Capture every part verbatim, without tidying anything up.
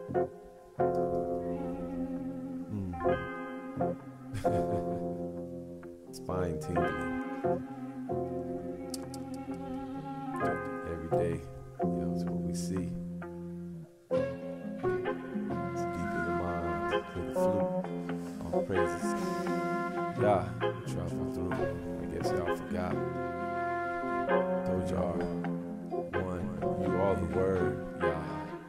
Mm. Spine tingling. Every day, you know, it's what we see. It's deep in the mind, play the flute, all praises. Yeah, travel through. I guess y'all forgot. Told y'all, one, you are the word, yeah.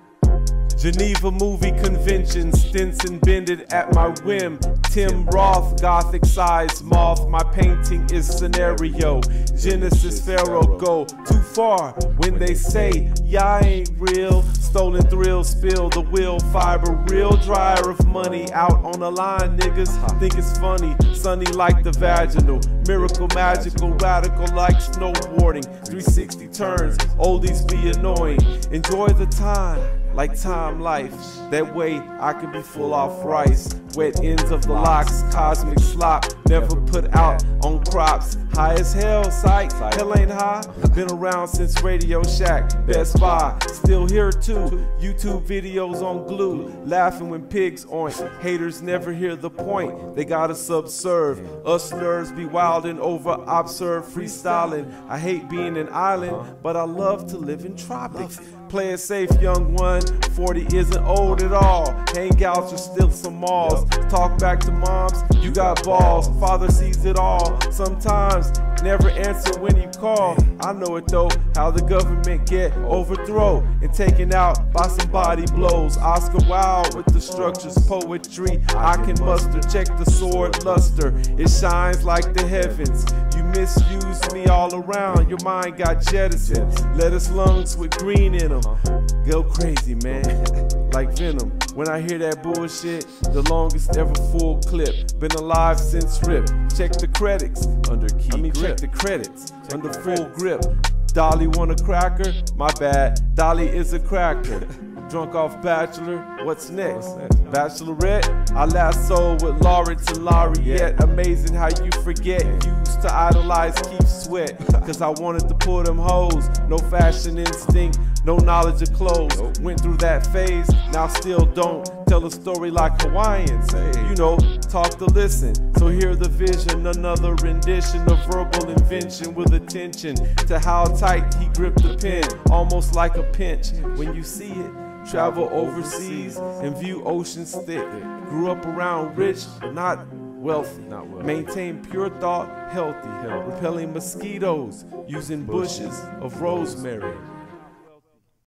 Geneva movie convention, Stinson bended at my whim. Tim Roth, gothic size moth, my painting is scenario. Genesis Pharaoh go too far when they say, yeah, I ain't real. Stolen thrill, spill the wheel, fiber, real dryer of money out on the line, niggas think it's funny, sunny like the vaginal, miracle, magical, radical like snowboarding, three sixty turns, oldies be annoying, enjoy the time, like time life, that way I can be full off rice, wet ends of the locks, cosmic slop, never put out on crops, high as hell, psych, hell ain't high, been around since Radio Shack, Best Buy, still here too, YouTube videos on glue, laughing when pigs oink, haters never hear the point, they gotta subserve, us nerds be wildin' over, observe, freestyling, I hate being an island, but I love to live in tropics, play it safe young one, forty isn't old at all, hangouts are still some malls, talk back to moms, you got balls, father sees it all, sometimes never answer when you call, I know it though, how the government get overthrown and taken out by some body blows, Oscar Wilde with the structures, poetry, I can muster, check the sword luster, it shines like the heavens, you misuse me all around, your mind got jettisoned, lettuce lungs with green in them, go crazy man, like venom, when I hear that bullshit, the longest ever full clip, been alive since RIP, check the credits, under key I mean grip. Check the credits, check under full credits. Grip, Dolly want a cracker, my bad, Dolly is a cracker, drunk off Bachelor, what's next, Bachelorette, I lasso with Lawrence and Laureate, amazing how you forget, used to idolize Keith Sweat, cause I wanted to pull them hoes, no fashion instinct, no knowledge of clothes, went through that phase, now still don't, tell a story like Hawaiians, you know, talk to listen, so hear the vision, another rendition of verbal invention with attention to how tight he gripped the pen, almost like a pinch, when you see it, travel overseas and view oceans thick, grew up around rich, not wealthy, not wealthy. Maintain pure thought, healthy, healthy, repelling mosquitoes, using bushes of rosemary,